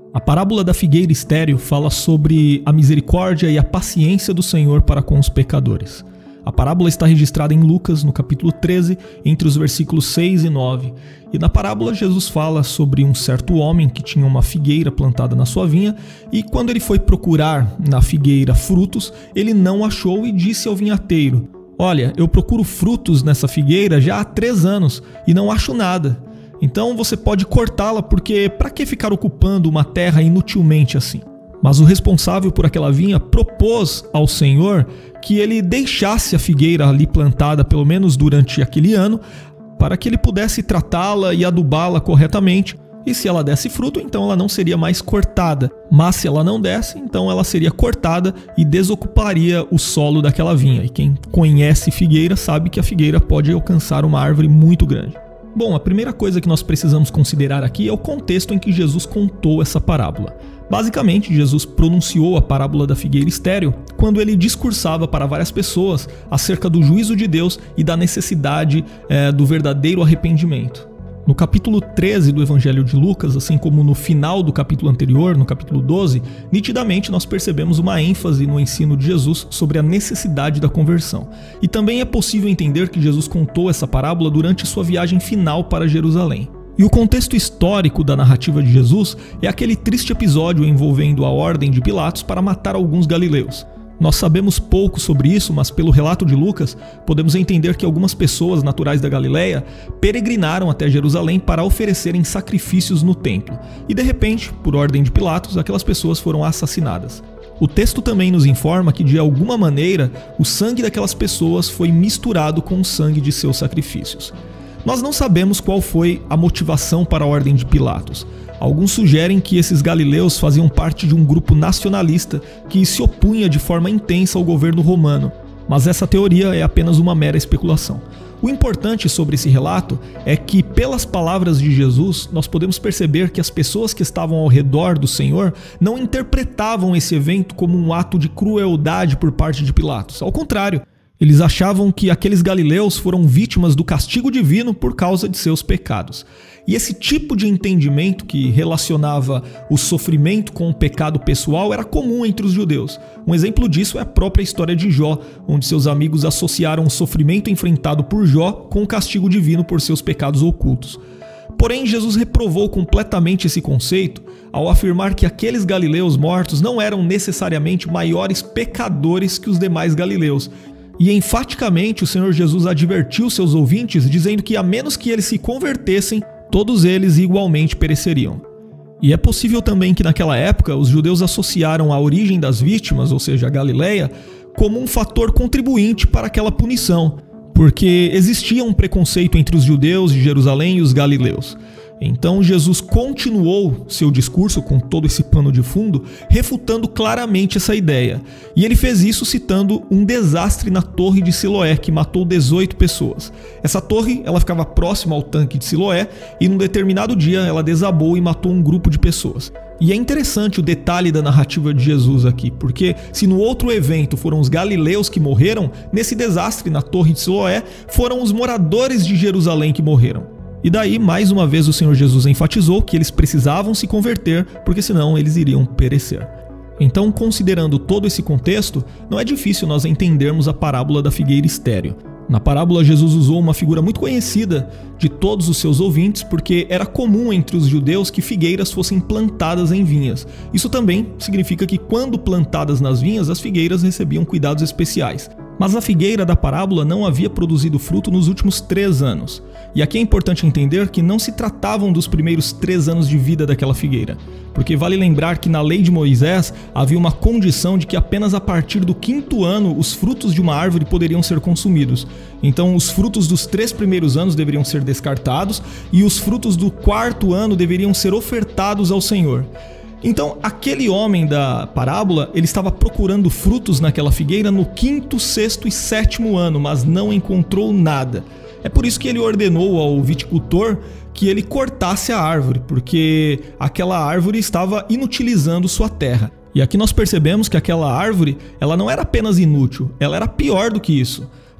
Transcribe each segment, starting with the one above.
A parábola da figueira estéril fala sobre a misericórdia e a paciência do Senhor para com os pecadores. A parábola está registrada em Lucas, no capítulo 13, entre os versículos 6 e 9. E na parábola, Jesus fala sobre um certo homem que tinha uma figueira plantada na sua vinha, e quando ele foi procurar na figueira frutos, ele não achou e disse ao vinhateiro: "Olha, eu procuro frutos nessa figueira já há 3 anos e não acho nada. Então você pode cortá-la, porque para que ficar ocupando uma terra inutilmente assim?" Mas o responsável por aquela vinha propôs ao Senhor que ele deixasse a figueira ali plantada pelo menos durante aquele ano, para que ele pudesse tratá-la e adubá-la corretamente. E se ela desse fruto, então ela não seria mais cortada. Mas se ela não desse, então ela seria cortada e desocuparia o solo daquela vinha. E quem conhece figueira sabe que a figueira pode alcançar uma árvore muito grande. Bom, a primeira coisa que nós precisamos considerar aqui é o contexto em que Jesus contou essa parábola. Basicamente, Jesus pronunciou a parábola da figueira estéril quando ele discursava para várias pessoas acerca do juízo de Deus e da necessidade do verdadeiro arrependimento. No capítulo 13 do Evangelho de Lucas, assim como no final do capítulo anterior, no capítulo 12, nitidamente nós percebemos uma ênfase no ensino de Jesus sobre a necessidade da conversão. E também é possível entender que Jesus contou essa parábola durante sua viagem final para Jerusalém. E o contexto histórico da narrativa de Jesus é aquele triste episódio envolvendo a ordem de Pilatos para matar alguns galileus. Nós sabemos pouco sobre isso, mas pelo relato de Lucas, podemos entender que algumas pessoas naturais da Galileia peregrinaram até Jerusalém para oferecerem sacrifícios no templo. E de repente, por ordem de Pilatos, aquelas pessoas foram assassinadas. O texto também nos informa que, de alguma maneira, o sangue daquelas pessoas foi misturado com o sangue de seus sacrifícios. Nós não sabemos qual foi a motivação para a ordem de Pilatos. Alguns sugerem que esses galileus faziam parte de um grupo nacionalista que se opunha de forma intensa ao governo romano, mas essa teoria é apenas uma mera especulação. O importante sobre esse relato é que, pelas palavras de Jesus, nós podemos perceber que as pessoas que estavam ao redor do Senhor não interpretavam esse evento como um ato de crueldade por parte de Pilatos. Ao contrário, eles achavam que aqueles galileus foram vítimas do castigo divino por causa de seus pecados. E esse tipo de entendimento que relacionava o sofrimento com o pecado pessoal era comum entre os judeus. Um exemplo disso é a própria história de Jó, onde seus amigos associaram o sofrimento enfrentado por Jó com o castigo divino por seus pecados ocultos. Porém, Jesus reprovou completamente esse conceito ao afirmar que aqueles galileus mortos não eram necessariamente maiores pecadores que os demais galileus. E enfaticamente o Senhor Jesus advertiu seus ouvintes, dizendo que a menos que eles se convertessem, todos eles igualmente pereceriam. E é possível também que naquela época os judeus associaram a origem das vítimas, ou seja, a Galileia, como um fator contribuinte para aquela punição, porque existia um preconceito entre os judeus de Jerusalém e os galileus. Então Jesus continuou seu discurso com todo esse pano de fundo, refutando claramente essa ideia. E ele fez isso citando um desastre na torre de Siloé, que matou 18 pessoas. Essa torre ela ficava próxima ao tanque de Siloé e num determinado dia ela desabou e matou um grupo de pessoas. E é interessante o detalhe da narrativa de Jesus aqui, porque se no outro evento foram os galileus que morreram, nesse desastre na torre de Siloé foram os moradores de Jerusalém que morreram. E daí, mais uma vez, o Senhor Jesus enfatizou que eles precisavam se converter, porque senão eles iriam perecer. Então, considerando todo esse contexto, não é difícil nós entendermos a parábola da figueira estéril. Na parábola, Jesus usou uma figura muito conhecida de todos os seus ouvintes, porque era comum entre os judeus que figueiras fossem plantadas em vinhas. Isso também significa que, quando plantadas nas vinhas, as figueiras recebiam cuidados especiais. Mas a figueira da parábola não havia produzido fruto nos últimos 3 anos. E aqui é importante entender que não se tratavam dos primeiros 3 anos de vida daquela figueira, porque vale lembrar que na lei de Moisés havia uma condição de que apenas a partir do 5º ano os frutos de uma árvore poderiam ser consumidos. Então os frutos dos 3 primeiros anos deveriam ser descartados e os frutos do 4º ano deveriam ser ofertados ao Senhor. Então, aquele homem da parábola, ele estava procurando frutos naquela figueira no 5º, 6º e 7º ano, mas não encontrou nada. É por isso que ele ordenou ao viticultor que ele cortasse a árvore, porque aquela árvore estava inutilizando sua terra. E aqui nós percebemos que aquela árvore, ela não era apenas inútil, ela era pior do que isso.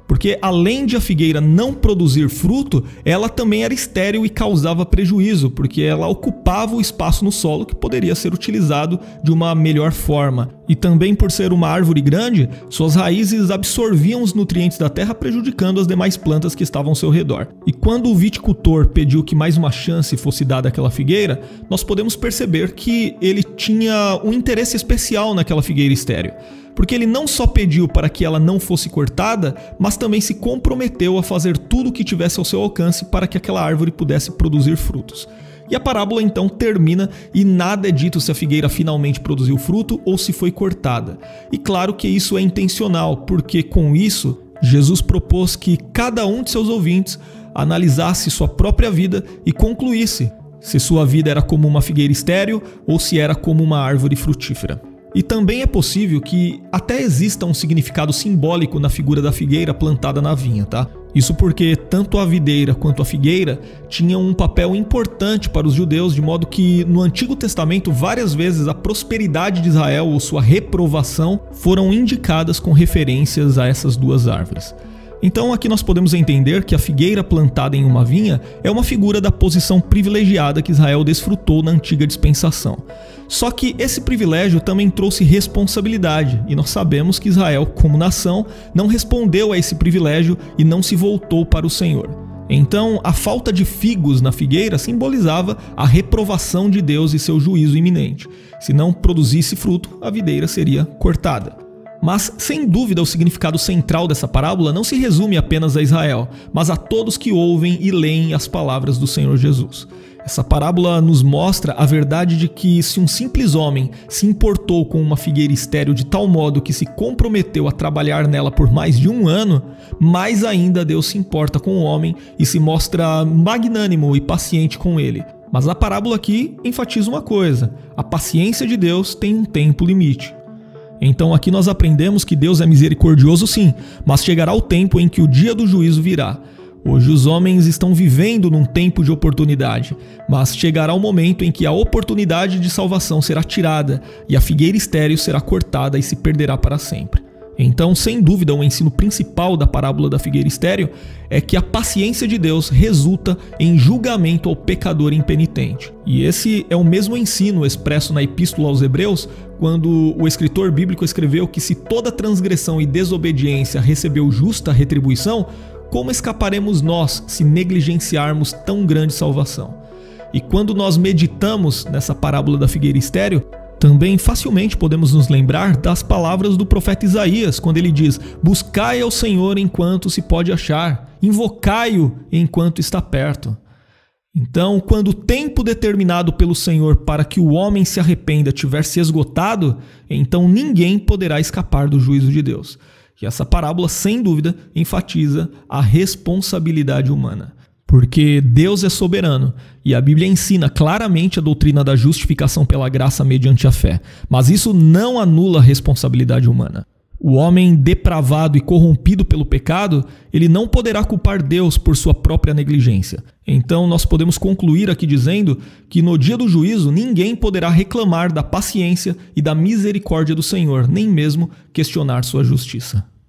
porque além de a figueira não produzir fruto, ela também era estéril e causava prejuízo, porque ela ocupava o espaço no solo que poderia ser utilizado de uma melhor forma. E também por ser uma árvore grande, suas raízes absorviam os nutrientes da terra, prejudicando as demais plantas que estavam ao seu redor. E quando o viticultor pediu que mais uma chance fosse dada àquela figueira, nós podemos perceber que ele tinha um interesse especial naquela figueira estéril. Porque ele não só pediu para que ela não fosse cortada, mas também se comprometeu a fazer tudo o que tivesse ao seu alcance para que aquela árvore pudesse produzir frutos. E a parábola então termina e nada é dito se a figueira finalmente produziu fruto ou se foi cortada. E claro que isso é intencional, porque com isso Jesus propôs que cada um de seus ouvintes analisasse sua própria vida e concluísse se sua vida era como uma figueira estéril ou se era como uma árvore frutífera. E também é possível que até exista um significado simbólico na figura da figueira plantada na vinha, tá? Isso porque tanto a videira quanto a figueira tinham um papel importante para os judeus, de modo que no Antigo Testamento várias vezes a prosperidade de Israel ou sua reprovação foram indicadas com referências a essas duas árvores. Então aqui nós podemos entender que a figueira plantada em uma vinha é uma figura da posição privilegiada que Israel desfrutou na antiga dispensação. Só que esse privilégio também trouxe responsabilidade, e nós sabemos que Israel, como nação, não respondeu a esse privilégio e não se voltou para o Senhor. Então, a falta de figos na figueira simbolizava a reprovação de Deus e seu juízo iminente. Se não produzisse fruto, a videira seria cortada. Mas, sem dúvida, o significado central dessa parábola não se resume apenas a Israel, mas a todos que ouvem e leem as palavras do Senhor Jesus. Essa parábola nos mostra a verdade de que se um simples homem se importou com uma figueira estéril de tal modo que se comprometeu a trabalhar nela por mais de 1 ano, mais ainda Deus se importa com o homem e se mostra magnânimo e paciente com ele. Mas a parábola aqui enfatiza uma coisa: a paciência de Deus tem um tempo limite. Então aqui nós aprendemos que Deus é misericordioso sim, mas chegará o tempo em que o dia do juízo virá. Hoje os homens estão vivendo num tempo de oportunidade, mas chegará o momento em que a oportunidade de salvação será tirada e a figueira estéril será cortada e se perderá para sempre. Então, sem dúvida, o ensino principal da parábola da figueira estéril é que a paciência de Deus resulta em julgamento ao pecador impenitente. E esse é o mesmo ensino expresso na Epístola aos Hebreus, quando o escritor bíblico escreveu que se toda transgressão e desobediência recebeu justa retribuição, como escaparemos nós se negligenciarmos tão grande salvação? E quando nós meditamos nessa parábola da figueira estéril, também facilmente podemos nos lembrar das palavras do profeta Isaías, quando ele diz: buscai ao Senhor enquanto se pode achar, invocai-o enquanto está perto. Então, quando o tempo determinado pelo Senhor para que o homem se arrependa tiver se esgotado, então ninguém poderá escapar do juízo de Deus. E essa parábola, sem dúvida, enfatiza a responsabilidade humana. Porque Deus é soberano e a Bíblia ensina claramente a doutrina da justificação pela graça mediante a fé. Mas isso não anula a responsabilidade humana. O homem depravado e corrompido pelo pecado, ele não poderá culpar Deus por sua própria negligência. Então nós podemos concluir aqui dizendo que no dia do juízo ninguém poderá reclamar da paciência e da misericórdia do Senhor, nem mesmo questionar sua justiça.